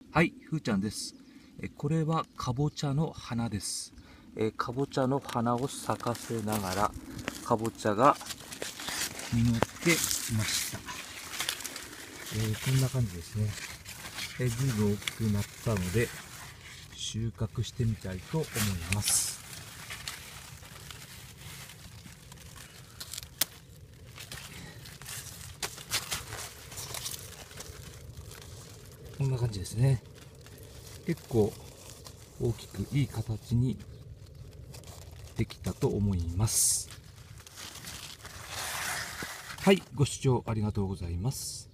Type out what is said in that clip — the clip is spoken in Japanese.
はい、ふーちゃんです。これはかぼちゃの花です。かぼちゃの花を咲かせながら、かぼちゃが実っていました。こんな感じですね。ずいぶん大きくなったので、収穫してみたいと思います。こんな感じですね。結構大きくいい形にできたと思います。はい、ご視聴ありがとうございます。